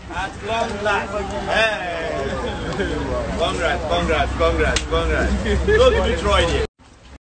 At long last. Hey. Congrats. Go to Detroit here.